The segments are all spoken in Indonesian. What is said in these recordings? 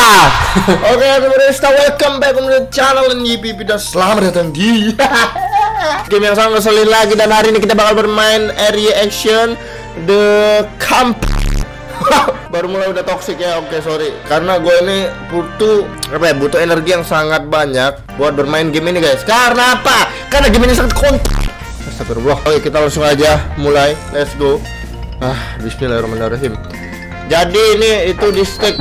Oke, welcome back to the channel NYPP dan selamat datang di game yang sangat ngeselin lagi. Dan hari ini kita bakal bermain area action The Camp. Baru mulai udah toxic ya. Oke, sorry. Karena gue ini butuh energi yang sangat banyak buat bermain game ini, guys. Karena apa? Karena game ini sangat Astagfirullah. Oke, kita langsung aja mulai. Let's go. Bismillahirrahmanirrahim. Jadi ini itu di stack.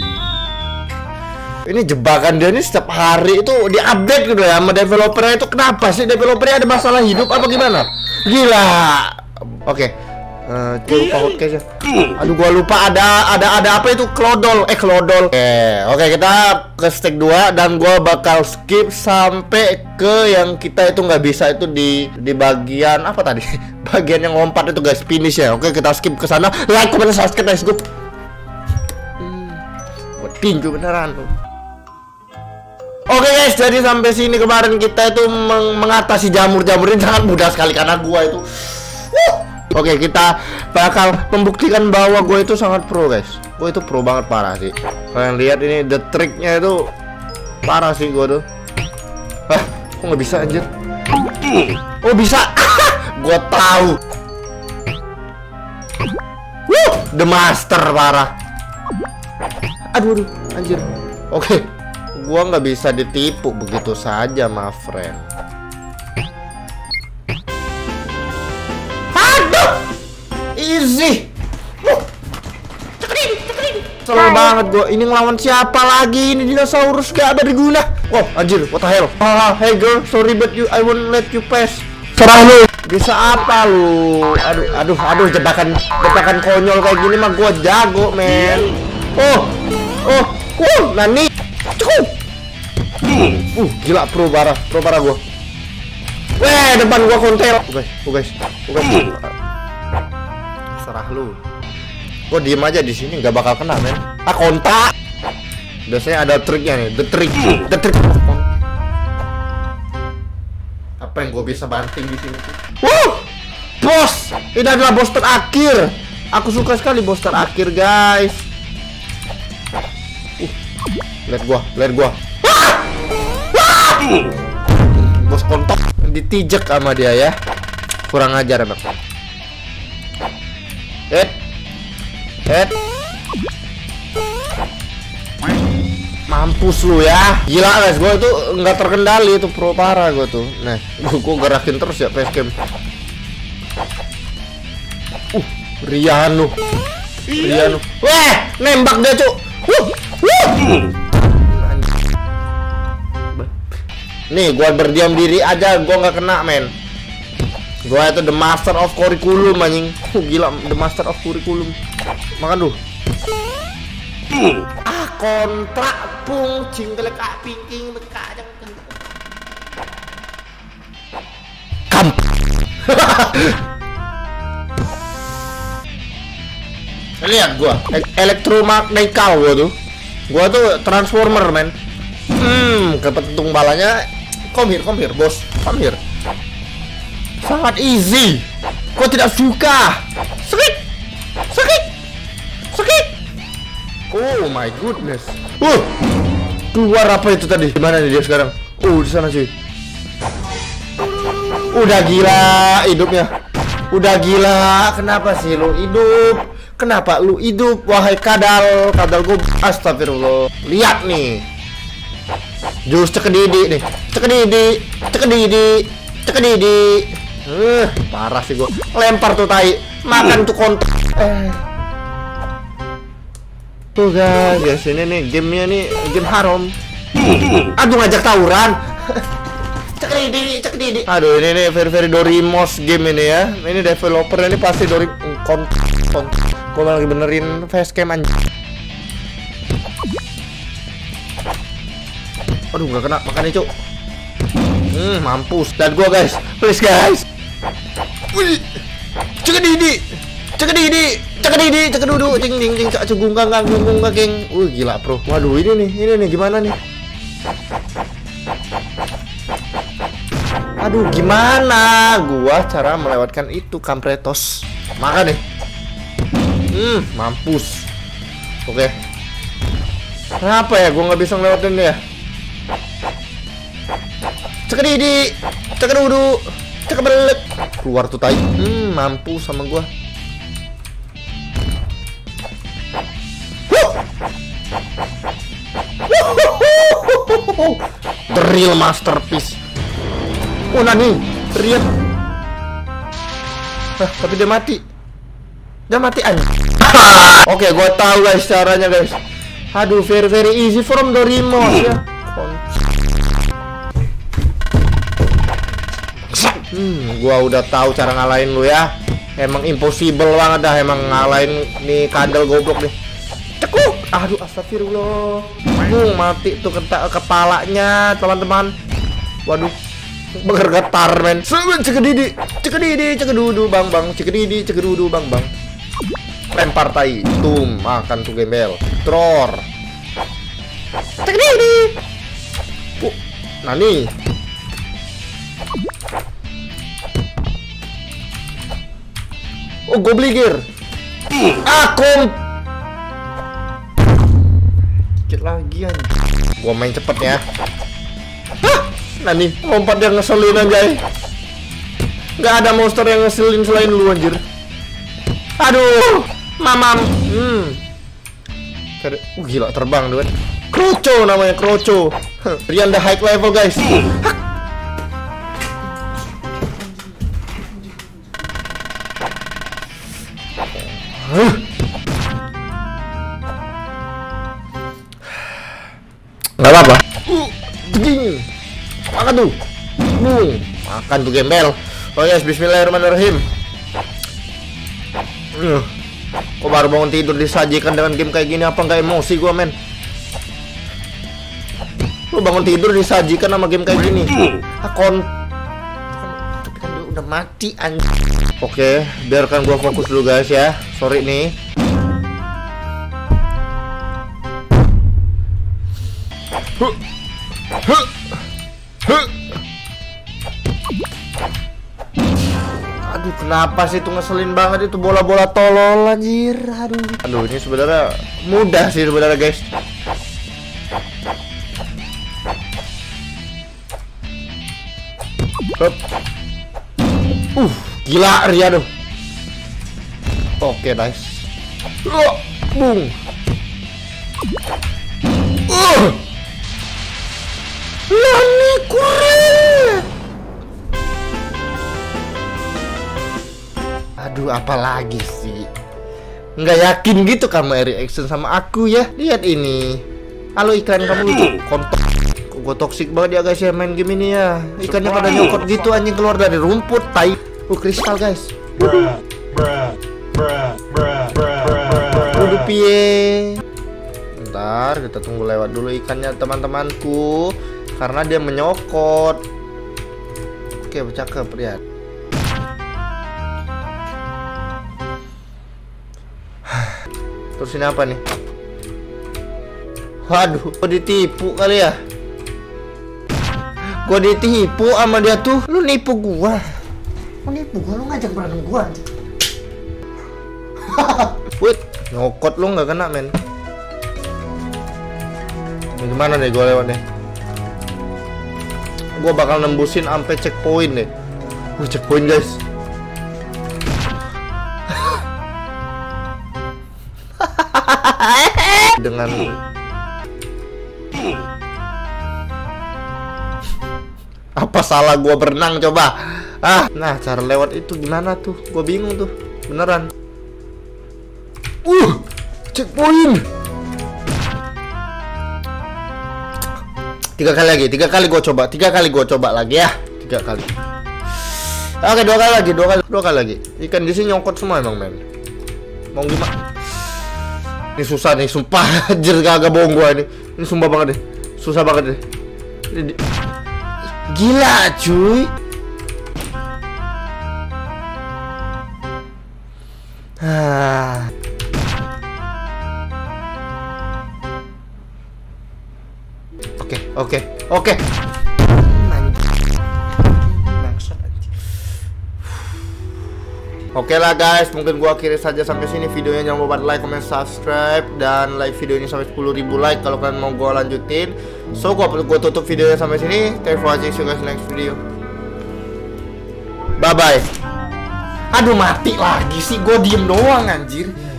Ini jebakan dia nih setiap hari itu di-update gitu ya sama developernya. Itu kenapa sih developernya ada masalah hidup apa gimana? Gila. Oke. Lupa hotcase ya. Aduh, gua lupa ada apa itu klodol. Oke, kita ke stake 2 dan gua bakal skip sampai ke yang kita itu nggak bisa itu di bagian apa tadi? Bagian yang lompat itu, guys, finish ya. Oke, kita skip ke sana. Like, comment, subscribe, guys. Go. Buat tinju beneran tuh. Oke, guys, jadi sampai sini kemarin kita itu mengatasi jamur-jamur ini sangat mudah sekali karena gua itu Oke, kita bakal membuktikan bahwa gue itu sangat pro, guys. Gue itu pro banget, parah sih. Kalian lihat ini the tricknya itu parah sih gue tuh. Kok nggak bisa anjir? Oh, bisa. Gue tahu. The master, parah. Aduh, anjir. Oke, gue nggak bisa ditipu begitu saja, my friend. Easy. Selalu banget gue. Ini ngelawan siapa lagi? Ini dinosaurus gak berguna. Oh, anjir, what the hell? Hey girl, sorry but I won't let you pass. Serah lu. Bisa apa lu? Aduh, jebakan konyol kayak gini mah gue jago, men. Nani. Cukup. Gila, pro parah gue. Weh, depan gue kontel. Guys. Serah lu. Gue diem aja di sini nggak bakal kena, men. Kontak. Biasanya ada triknya nih, the trick. Apa yang gue bisa banting di sini? Bos, ini adalah bos terakhir. Aku suka sekali bos terakhir, guys. Lihat gua. Bos kontak ditijek sama dia ya. Kurang ajar emang. Mampus lu ya. Gila, guys, gue itu nggak terkendali, itu pro parah gue tuh. Nah, gue gerakin terus ya facecam. Rianu. Weh, nembak dia, cuk. Nih, gue berdiam diri aja, gue nggak kena, men. Gue itu the master of curriculum, anjing. Gila, the master of curriculum. Makan lu. Kontrak pung cingkelek pingking bekajang. Kamp. Lihat gua, elektromagnetikal gua tuh transformer, men. Kepetung balanya. Come here, bos. Come here. Sangat easy. Kau tidak suka? Sakit. Oh my goodness. Keluar apa itu tadi? Gimana nih dia sekarang? Di sana sih. Udah gila hidupnya. Udah gila. Kenapa sih lu hidup? Kenapa lu hidup? Wahai kadal gue. Astagfirullah. Lihat nih. Jurus cekedidi nih. Cekedidi. Parah sih gue. Lempar tuh tai. Makan tuh kontak. Tuh, guys, ini nih gamenya nih game haram. Aduh, ngajak tawuran. Cekedidi. Aduh, ini nih very Dorimos game ini ya. Ini developer ini pasti Gue lagi benerin facecam anjing. Aduh, nggak kena, makan itu. Mampus. Dan gua, guys, please, guys. Cekedidi. Cekedudu, cing, cegung, geng. Gila, pro. Waduh, ini nih, gimana nih? Aduh, gimana gua cara melewatkan itu, kampretos. Makan nih. Mampus. Oke. Kenapa ya gua nggak bisa ngelewatin dia? Cekadidi, cekadudu, cekabelek. Keluar tuh tai. Mampu sama gua. The real masterpiece. Oh Nani, teriak. Tapi dia mati. Dia mati aja. Oke, gua tahu guys caranya guys. Aduh, very easy from the remote ya. Gua udah tahu cara ngalahin lu ya. Emang impossible banget dah emang ngalahin nih kadal goblok nih. Cekuk. Aduh, astagfirullah. Mati tuh kepalanya, teman-teman. Waduh. Bergetar men. Cekadidi, cekadidi, cekedudu, bang, cekadidi, cekedudu, bang. Lempar tai, makan tuh gembel. Tror. Cekadidi. Nani. Oh, gobligir. Aku dikit lagi aja. Gua main cepet ya. Nani, lompat yang ngeselin aja. Nggak ada monster yang ngeselin selain lu anjir. Aduh, mamam. Gila terbang duit. Kroco namanya, Kroco. Rian the high level guys. Nggak apa-apa. Makan tuh. Makan tuh gembel. Oh yes, bismillahirrahmanirrahim. Kok baru bangun tidur disajikan dengan game kayak gini, apa nggak emosi gua men? Lu bangun tidur disajikan sama game kayak gini. Tapi kan dia udah mati anjing. Oke, biarkan gua fokus dulu guys ya. Sorry nih. Aduh, kenapa sih itu ngeselin banget itu bola-bola tolol anjir. Aduh, ini sebenarnya mudah sih sebenarnya guys. Gila Ria tuh. Oke, nice. Bung. Nani kure. Aduh, apalagi sih? Nggak yakin gitu kamu reaction sama aku ya. Lihat ini. Halo iklan kamu lucu. Kontok. Kok gue toxic banget ya guys ya main game ini ya. Ikannya pada nyokot gitu anjing keluar dari rumput. Tai. Kristal guys. Udah pie. Bentar, kita tunggu lewat dulu ikannya teman-temanku. Karena dia menyokot. Oke, cakep, lihat. Terus ini apa nih? Waduh, gua ditipu kali ya. Gua ditipu sama dia tuh. Lu nipu gua. Lu ngajak berantem gua aja. Wait, nyokot lu nggak kena men. Gimana nih gua lewat nih? Gua bakal nembusin sampai checkpoint deh. Checkpoint guys. Dengan apa salah gua berenang coba? Nah cara lewat itu gimana tuh? Gua bingung tuh, beneran. Checkpoint. 3 kali gua coba. 3 kali gua coba lagi ya. 3 kali. Oke, 2 kali lagi. Ikan di sini nyongkot semua emang men. Mau gimana? Ini susah nih, sumpah. Anjir, kagak bohong gua ini. Ini sumpah banget deh. Susah banget deh. Gila, cuy. Oke. Oke lah guys, mungkin gua akhiri saja sampai sini videonya. Jangan lupa like, comment, subscribe, dan like video ini sampai 10.000 like kalau kalian mau gua lanjutin. So gua tutup videonya sampai sini. Thanks for watching, see you guys next video. Bye bye. Aduh, mati lagi sih, gua diem doang anjir.